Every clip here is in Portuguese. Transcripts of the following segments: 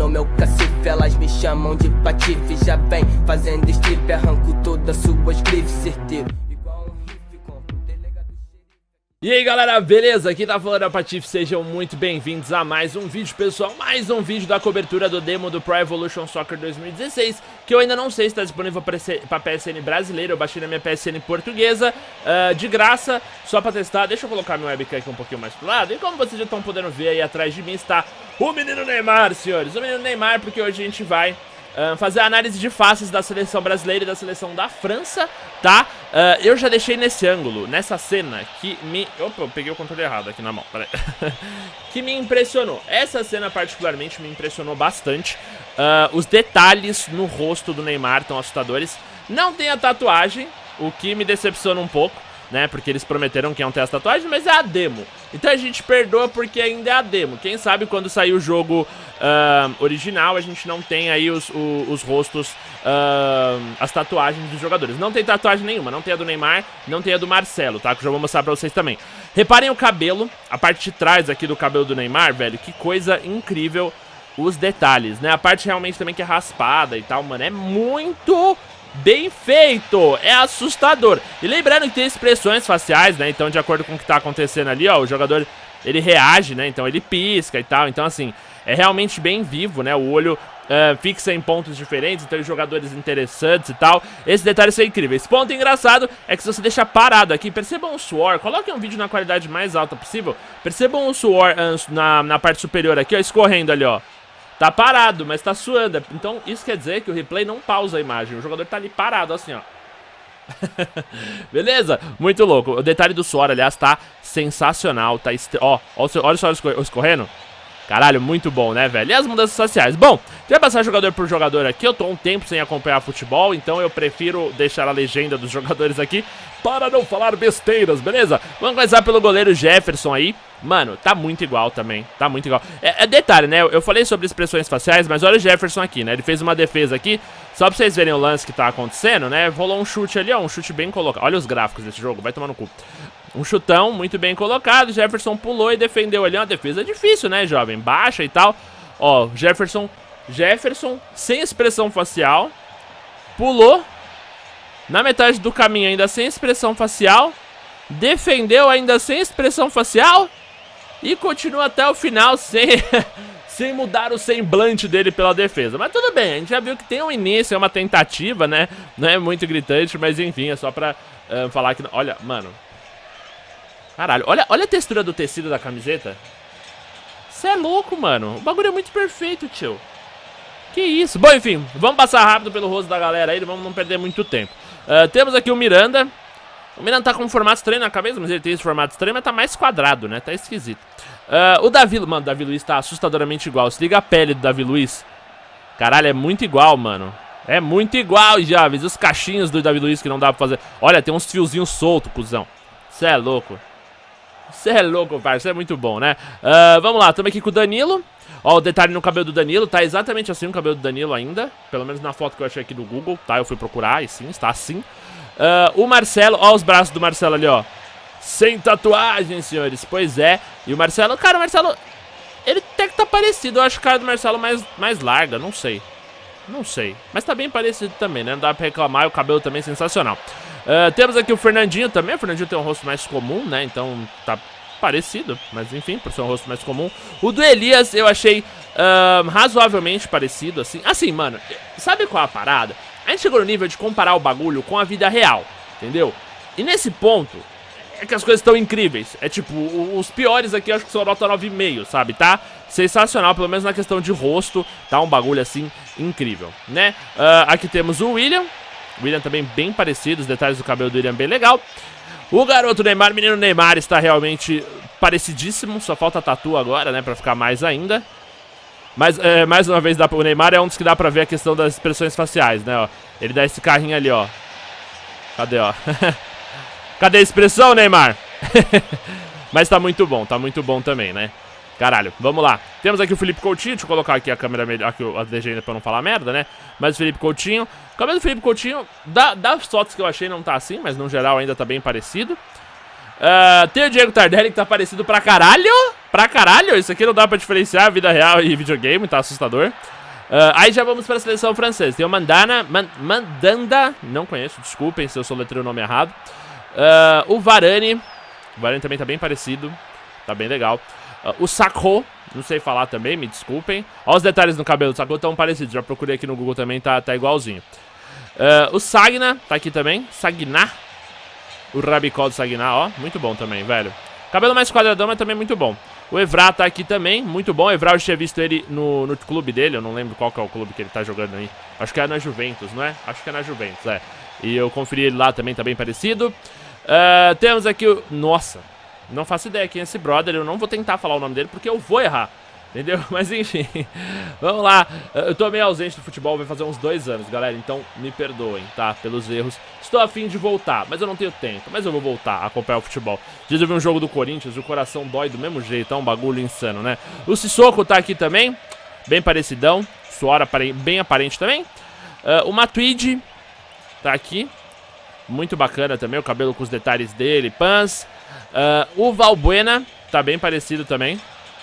no meu cacife, elas me chamam de patife. Já vem fazendo strip, arranco todas suas grifes, certeiro. E aí galera, beleza? Aqui tá falando a Patife, sejam muito bem-vindos a mais um vídeo, pessoal. Mais um vídeo da cobertura do demo do Pro Evolution Soccer 2016, que eu ainda não sei se tá disponível pra PSN brasileira. Eu baixei na minha PSN portuguesa, de graça, só pra testar. Deixa eu colocar meu webcam aqui um pouquinho mais pro lado. E como vocês já estão podendo ver aí atrás de mim está o menino Neymar, senhores. O menino Neymar, porque hoje a gente vai fazer a análise de faces da seleção brasileira e da seleção da França, tá? Eu já deixei nesse ângulo, nessa cena, que me... Opa, eu peguei o controle errado aqui na mão, peraí. Que me impressionou. Essa cena particularmente me impressionou bastante. Os detalhes no rosto do Neymar estão assustadores. Não tem a tatuagem, o que me decepciona um pouco, né? Porque eles prometeram que iam ter as tatuagens, mas é a demo. Então a gente perdoa porque ainda é a demo. Quem sabe quando sair o jogo original, a gente não tem aí os rostos, as tatuagens dos jogadores. Não tem tatuagem nenhuma, não tem a do Neymar, não tem a do Marcelo, tá? Que eu já vou mostrar pra vocês também. Reparem o cabelo, a parte de trás aqui do cabelo do Neymar, velho. Que coisa incrível os detalhes, né? A parte realmente também que é raspada e tal, mano. É muito... bem feito, é assustador. E lembrando que tem expressões faciais, né? Então de acordo com o que tá acontecendo ali, ó, o jogador, ele reage, né? Então ele pisca e tal. Então assim, é realmente bem vivo, né? O olho fixa em pontos diferentes, então jogadores interessantes e tal. Esses detalhes são incríveis. Ponto engraçado é que se você deixar parado aqui, percebam o suor. Coloquem um vídeo na qualidade mais alta possível. Percebam o suor na parte superior aqui, ó, escorrendo ali, ó. Tá parado, mas tá suando. Então isso quer dizer que o replay não pausa a imagem. O jogador tá ali parado, assim, ó. Beleza? Muito louco. O detalhe do suor, aliás, tá sensacional. Tá ó, olha só escorrendo. Caralho, muito bom, né, velho? E as mudanças faciais? Bom, vai passar jogador por jogador aqui. Eu tô um tempo sem acompanhar futebol, então eu prefiro deixar a legenda dos jogadores aqui para não falar besteiras, beleza? Vamos começar pelo goleiro Jefferson aí. Mano, tá muito igual também, tá muito igual. É detalhe, né, eu falei sobre expressões faciais, mas olha o Jefferson aqui, né, ele fez uma defesa aqui. Só pra vocês verem o lance que tá acontecendo, né, rolou um chute ali, ó, um chute bem colocado. Olha os gráficos desse jogo, vai tomar no cu. Um chutão muito bem colocado, Jefferson pulou e defendeu ali, uma defesa difícil, né, jovem, baixa e tal. Ó, Jefferson sem expressão facial, pulou na metade do caminho ainda sem expressão facial, defendeu ainda sem expressão facial e continua até o final sem mudar o semblante dele pela defesa. Mas tudo bem, a gente já viu que tem um início, é uma tentativa, né? Não é muito gritante, mas enfim, é só pra falar que... Olha, mano. Caralho, olha a textura do tecido da camiseta. Cê é louco, mano. O bagulho é muito perfeito, tio. Que isso. Bom, enfim, vamos passar rápido pelo rosto da galera aí, vamos não perder muito tempo. Temos aqui o Miranda. O Miranda tá com um formato estranho na cabeça, mas ele tem esse formato estranho, mas tá mais quadrado, né? Tá esquisito. O Davi... Mano, o Davi Luiz tá assustadoramente igual. Se liga a pele do Davi Luiz. Caralho, é muito igual, mano. É muito igual, jovens. Os cachinhos do Davi Luiz que não dá pra fazer. Olha, tem uns fiozinhos soltos, cuzão. Cê é louco. Cê é louco, parça. É muito bom, né? Vamos lá, estamos aqui com o Danilo. Ó, o detalhe no cabelo do Danilo. Tá exatamente assim o cabelo do Danilo ainda. Pelo menos na foto que eu achei aqui do Google, tá? Eu fui procurar e sim, está assim. O Marcelo, ó os braços do Marcelo ali, ó. Sem tatuagem, senhores. Pois é. E o Marcelo, cara, o Marcelo, ele até que tá parecido. Eu acho a cara do Marcelo mais larga, não sei. Não sei. Mas tá bem parecido também, né? Não dá pra reclamar. E o cabelo também é sensacional. Temos aqui o Fernandinho também. O Fernandinho tem um rosto mais comum, né? Então tá parecido. Mas enfim, por ser um rosto mais comum. O do Elias eu achei razoavelmente parecido, assim. Assim, mano, sabe qual é a parada? A gente chegou no nível de comparar o bagulho com a vida real, entendeu? E nesse ponto, é que as coisas estão incríveis. É tipo, os piores aqui eu acho que são nota 9,5, sabe? Tá sensacional, pelo menos na questão de rosto. Tá um bagulho assim, incrível, né? Aqui temos o William. O William também bem parecido, os detalhes do cabelo do William bem legal. O garoto Neymar, o menino Neymar está realmente parecidíssimo. Só falta tatu agora, né, pra ficar mais ainda. Mas, mais uma vez, o Neymar é um dos que dá pra ver a questão das expressões faciais, né, ó. Ele dá esse carrinho ali, ó. Cadê, ó? Cadê a expressão, Neymar? Mas tá muito bom também, né? Caralho, vamos lá. Temos aqui o Felipe Coutinho, deixa eu colocar aqui a câmera melhor, aqui a legenda pra não falar merda, né? Mas o Felipe Coutinho, o cabelo do Felipe Coutinho, das fotos que eu achei não tá assim, mas no geral ainda tá bem parecido. Tem o Diego Tardelli, que tá parecido pra caralho. Pra caralho, isso aqui não dá pra diferenciar vida real e videogame, tá assustador. Aí já vamos pra seleção francesa. Tem o Mandanda, não conheço, desculpem se eu soletrei o nome errado. O Varane também tá bem parecido, tá bem legal. O Sakho, não sei falar também, me desculpem. Olha os detalhes no cabelo do Sakho, tão parecidos, já procurei aqui no Google também, tá igualzinho. O Sagna, tá aqui também, Sagna. O Rabicó do Sagna, ó, muito bom também, velho. Cabelo mais quadradão, mas também muito bom. O Evra tá aqui também, muito bom. O Evra, eu tinha visto ele no clube dele, eu não lembro qual que é o clube que ele tá jogando aí. Acho que é na Juventus, não é? Acho que é na Juventus, é. E eu conferi ele lá também, tá bem parecido. Temos aqui o... Nossa, não faço ideia quem é esse brother, eu não vou tentar falar o nome dele porque eu vou errar. Entendeu? Mas enfim, vamos lá. Eu tô meio ausente do futebol, vai fazer uns 2 anos, galera. Então me perdoem, tá? Pelos erros. Estou a fim de voltar, mas eu não tenho tempo. Mas eu vou voltar a acompanhar o futebol. Dias eu vi um jogo do Corinthians, o coração dói do mesmo jeito. É um bagulho insano, né? O Sissoko tá aqui também, bem parecidão. Suor bem aparente também. O Matuidi tá aqui, muito bacana também. O cabelo com os detalhes dele, pans. O Valbuena tá bem parecido também.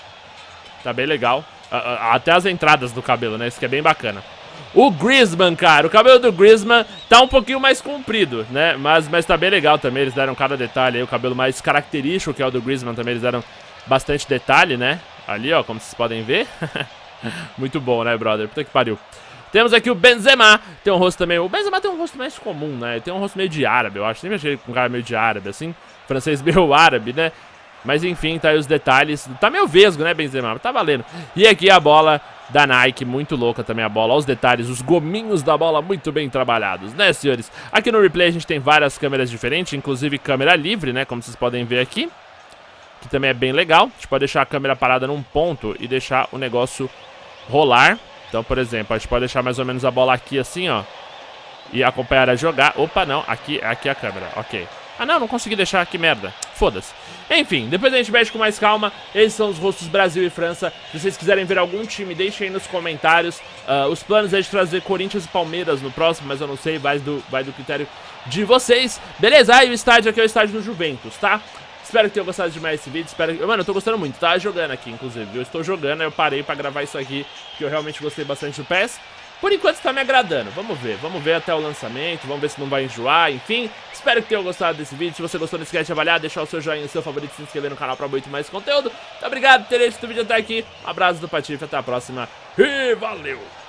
Tá bem legal. Até as entradas do cabelo, né? Isso que é bem bacana. O Griezmann, cara. O cabelo do Griezmann tá um pouquinho mais comprido, né? Mas tá bem legal também. Eles deram cada detalhe aí. O cabelo mais característico, que é o do Griezmann, também eles deram bastante detalhe, né? Ali, ó, como vocês podem ver. Muito bom, né, brother? Puta que pariu. Temos aqui o Benzema. Tem um rosto também... O Benzema tem um rosto mais comum, né? Tem um rosto meio de árabe, eu acho. Sempre achei com um cara meio de árabe, assim. Francês meio árabe, né? Mas enfim, tá aí os detalhes. Tá meio vesgo, né, Benzema? Tá valendo. E aqui a bola da Nike, muito louca também a bola. Olha os detalhes, os gominhos da bola muito bem trabalhados, né, senhores? Aqui no replay a gente tem várias câmeras diferentes, inclusive câmera livre, né, como vocês podem ver aqui. Que também é bem legal. A gente pode deixar a câmera parada num ponto e deixar o negócio rolar. Então, por exemplo, a gente pode deixar mais ou menos a bola aqui assim, ó. E acompanhar a jogar. Opa, não, aqui a câmera, ok. Ah, não consegui deixar, que merda. Foda-se. Enfim, depois a gente mexe com mais calma. Esses são os rostos Brasil e França. Se vocês quiserem ver algum time, deixem aí nos comentários. Os planos é de trazer Corinthians e Palmeiras no próximo, mas eu não sei, vai do critério de vocês. Beleza? Aí o estádio aqui é o estádio do Juventus, tá? Espero que tenham gostado demais desse vídeo. Mano, eu tô gostando muito, tá jogando aqui, inclusive. Eu estou jogando, aí eu parei pra gravar isso aqui, porque eu realmente gostei bastante do PES. Por enquanto está me agradando, vamos ver até o lançamento, vamos ver se não vai enjoar, enfim. Espero que tenham gostado desse vídeo, se você gostou não esquece de avaliar, deixar o seu joinha, o seu favorito, se inscrever no canal para muito mais conteúdo. Muito obrigado por ter assistido o vídeo até aqui, um abraço do Patife, até a próxima e valeu!